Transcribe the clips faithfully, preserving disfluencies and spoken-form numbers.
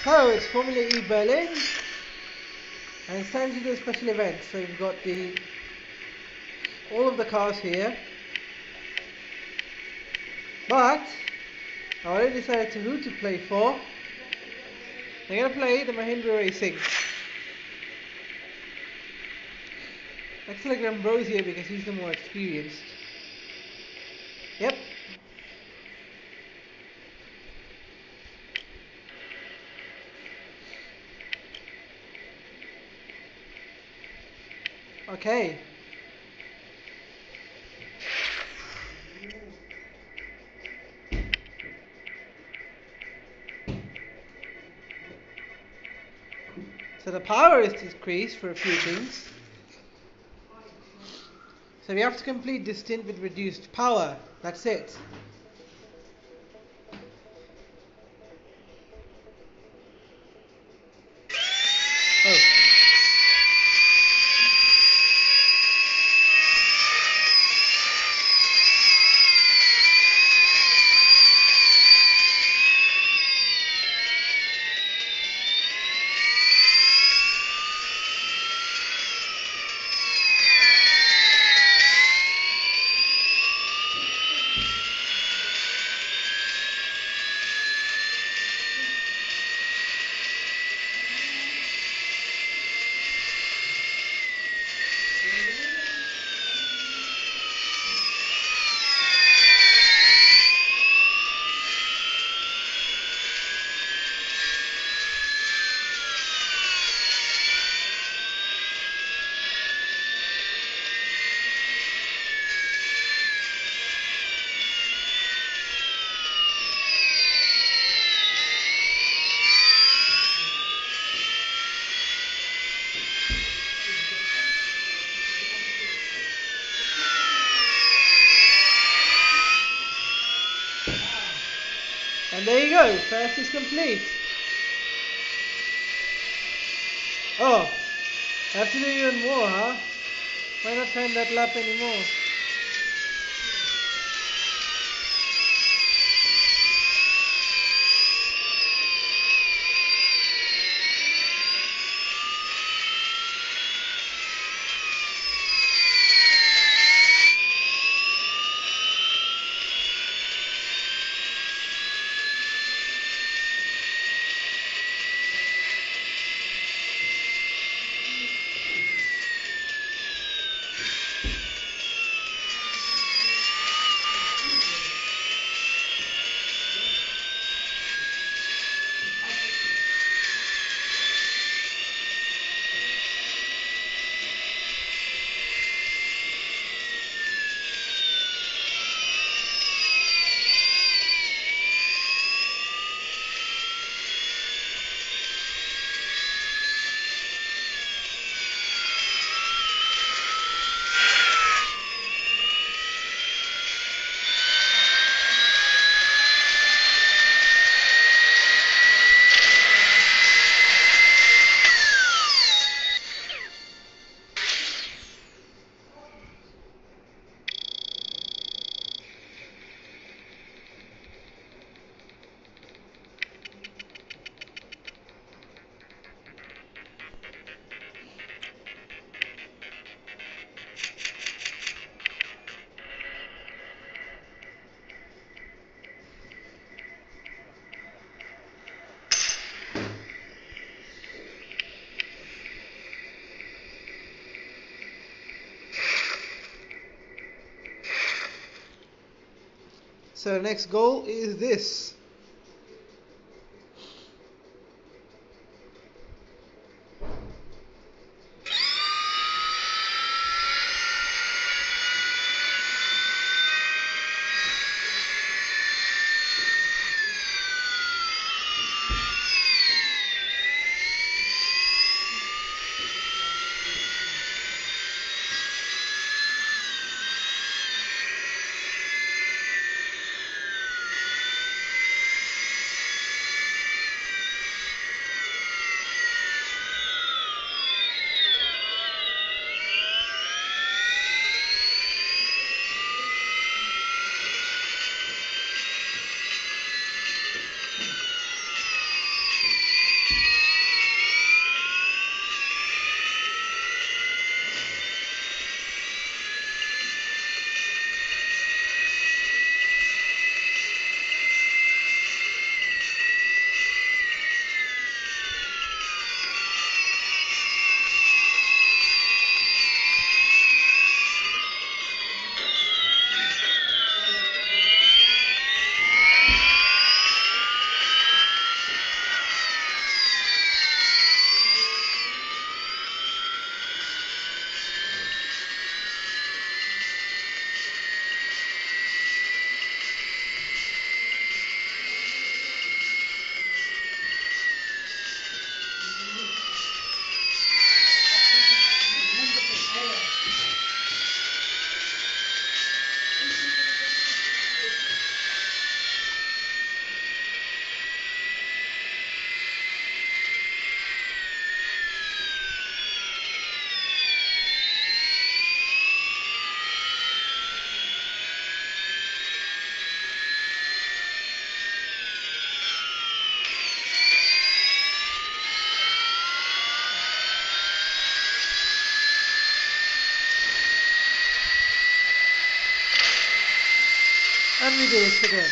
So it's Formula E Berlin, and it's time to do a special event. So you've got the all of the cars here, but I already decided to who to play for. I'm gonna play the Mahindra Racing. Let's select Ambrosio because he's the more experienced. Yep. Okay. So the power is decreased for a few things. So we have to complete this stint with reduced power. That's it. Oh. And there you go, first is complete. Oh, I have to do even more, huh? Why not time that lap anymore? So the next goal is this. can we do it again?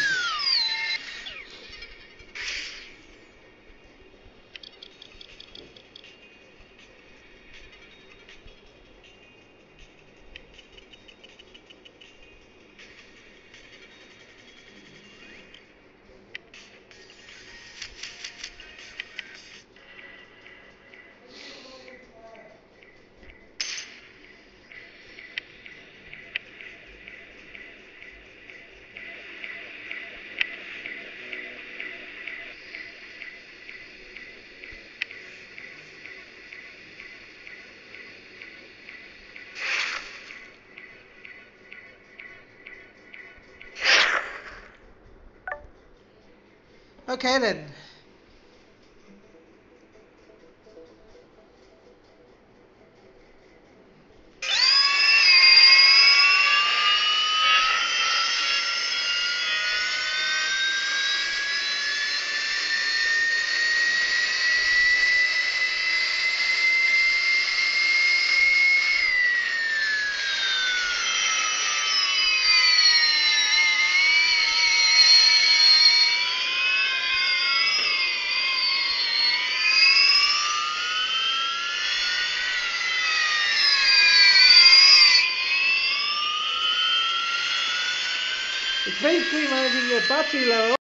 Okay then. It's basically managing your battery level